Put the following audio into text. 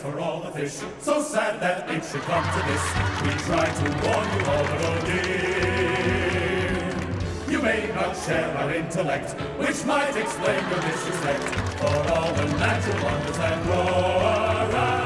for all the fish. So sad that it should come to this. We try to warn you all, but oh dear, you may not share our intellect, which might explain your disrespect for all the natural wonders that grow around.